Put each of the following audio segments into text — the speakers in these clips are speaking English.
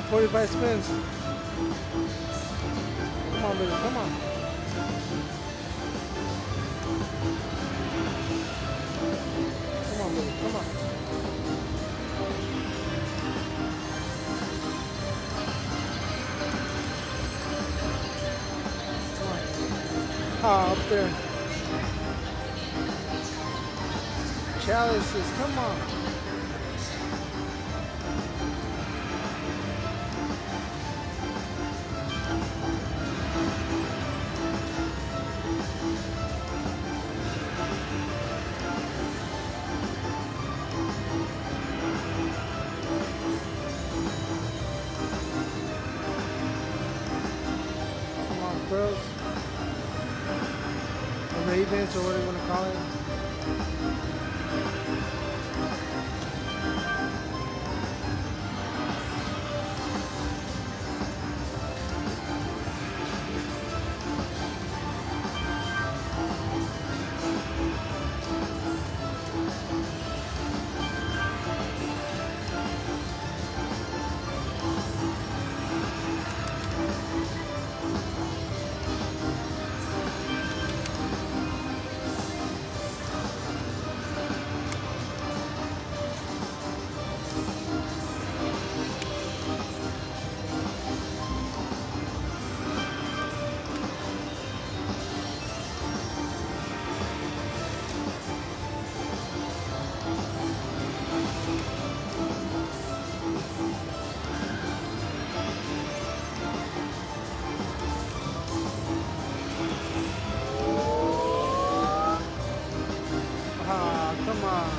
45 spins. Come on, baby, come on. Come on, baby, come on. Ah, up there. Chalices, come on. Come on, bros. The Ravens, or what do you want to call it? Ah, come on.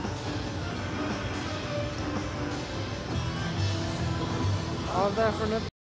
All that for nothing.